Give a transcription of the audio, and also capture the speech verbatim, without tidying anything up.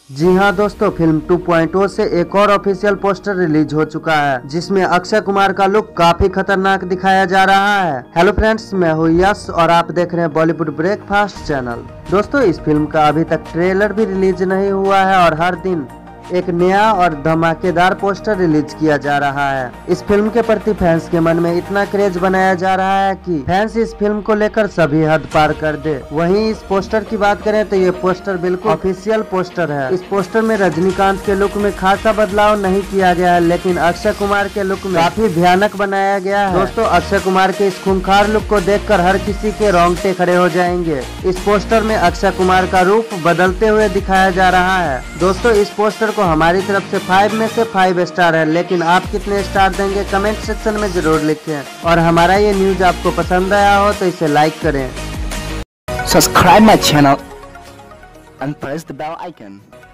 जी हाँ दोस्तों, film two point ओ से एक और ऑफिशियल पोस्टर रिलीज हो चुका है जिसमें अक्षय कुमार का लुक काफी खतरनाक दिखाया जा रहा है। हेलो फ्रेंड्स, मैं हूँ यश और आप देख रहे हैं बॉलीवुड ब्रेकफास्ट चैनल। दोस्तों, इस फिल्म का अभी तक ट्रेलर भी रिलीज नहीं हुआ है और हर दिन एक नया और धमाकेदार पोस्टर रिलीज किया जा रहा है। इस फिल्म के प्रति फैंस के मन में इतना क्रेज बनाया जा रहा है कि फैंस इस फिल्म को लेकर सभी हद पार कर दे। वहीं इस पोस्टर की बात करें तो ये पोस्टर बिल्कुल ऑफिशियल पोस्टर है। इस पोस्टर में रजनीकांत के लुक में खासा बदलाव नहीं किया गया है, लेकिन अक्षय कुमार के लुक में काफी भयानक बनाया गया है। दोस्तों, अक्षय कुमार के इस खूंखार लुक को देखकर हर किसी के रोंगटे खड़े हो जाएंगे। इस पोस्टर में अक्षय कुमार का रूप बदलते हुए दिखाया जा रहा है। दोस्तों, इस पोस्टर को हमारी तरफ से फाइव में से फाइव स्टार है, लेकिन आप कितने स्टार देंगे कमेंट सेक्शन में जरूर लिखें। और हमारा ये न्यूज आपको पसंद आया हो तो इसे लाइक करें। Subscribe my channel and press the bell icon.